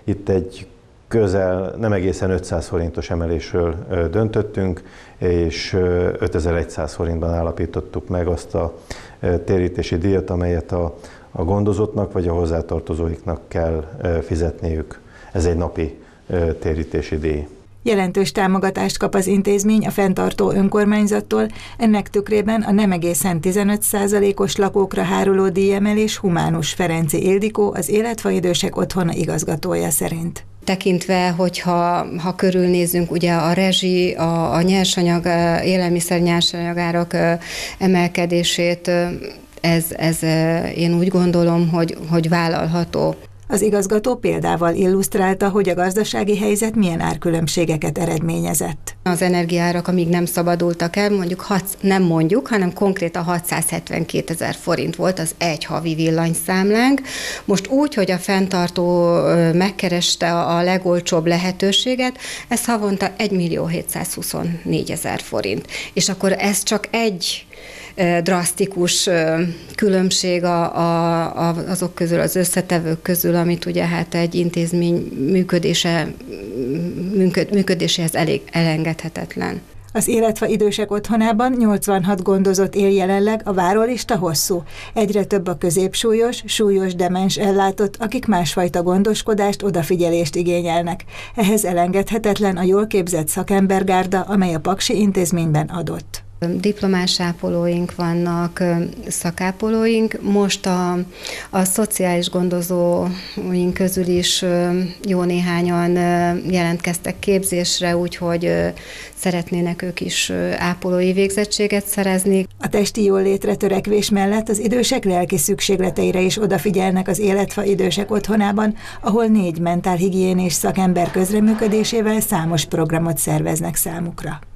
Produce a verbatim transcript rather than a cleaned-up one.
Itt egy közel, nem egészen ötszáz forintos emelésről döntöttünk, és ötezer-száz forintban állapítottuk meg azt a térítési díjat, amelyet a, a gondozottnak vagy a hozzátartozóiknak kell fizetniük. Ez egy napi térítési díj. Jelentős támogatást kap az intézmény a fenntartó önkormányzattól, ennek tükrében a nem egészen tizenöt százalékos lakókra háruló díjemelés Humánus Ferenci Ildikó, az Életfa Idősek Otthona igazgatója szerint. Tekintve, hogyha ha körülnézünk, ugye a rezsi, a, a nyersanyag, élelmiszer nyersanyagárak emelkedését, ez, ez én úgy gondolom, hogy, hogy vállalható. Az igazgató példával illusztrálta, hogy a gazdasági helyzet milyen árkülönbségeket eredményezett. Az energiaárak, amíg nem szabadultak el, mondjuk hat, nem mondjuk, hanem konkrétan hatszázhetvenkétezer forint volt az egy havi villanyszámlánk. Most úgy, hogy a fenntartó megkereste a legolcsóbb lehetőséget, ez havonta egymillió-hétszázhuszonnégyezer forint. És akkor ez csak egy drasztikus különbség a, a, azok közül, az összetevők közül, amit ugye hát egy intézmény működése, működ, működéséhez elég elengedhetetlen. Az Életfa Idősek Otthonában nyolcvanhat gondozott él jelenleg, a várólista hosszú. Egyre több a középsúlyos, súlyos demens ellátott, akik másfajta gondoskodást, odafigyelést igényelnek. Ehhez elengedhetetlen a jól képzett szakembergárda, amely a Paksi Intézményben adott. Diplomás ápolóink vannak, szakápolóink. Most a, a szociális gondozóink közül is jó néhányan jelentkeztek képzésre, úgyhogy szeretnének ők is ápolói végzettséget szerezni. A testi jólétre törekvés mellett az idősek lelki szükségleteire is odafigyelnek az Életfa Idősek Otthonában, ahol négy mentálhigiénés szakember közreműködésével számos programot szerveznek számukra.